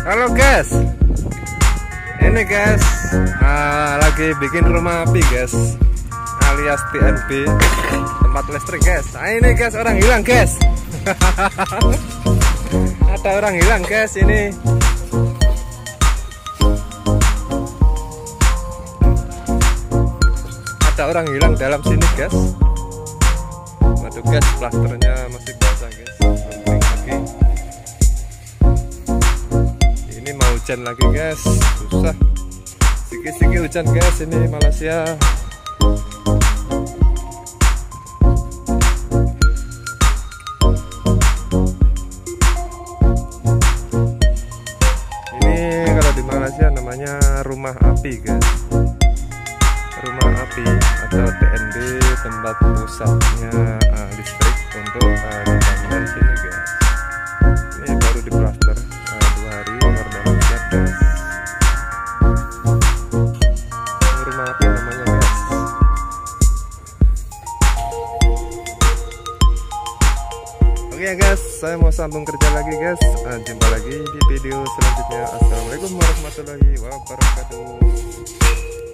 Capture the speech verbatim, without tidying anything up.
Halo guys, ini guys uh, lagi bikin rumah api guys, alias T N B, tempat listrik guys. Nah, ini guys orang hilang guys. Ada orang hilang guys ini. Ada orang hilang dalam sini guys. Waduh guys, plasternya masih basah guys, belum lagi. Ini mau hujan lagi guys, susah. Siki-siki hujan guys ini Malaysia. Ini kalau di Malaysia namanya rumah api guys. Rumah api atau T N B, tempat pusatnya uh, listrik untuk uh, dibangun sini guys. Ini baru diplaster uh, dua hari, luar dalam siap guys. Ini rumah api namanya guys. Oke ya guys, saya mau sambung kerja lagi guys. Uh, jumpa lagi di video selanjutnya. Assalamualaikum warahmatullahi wabarakatuh.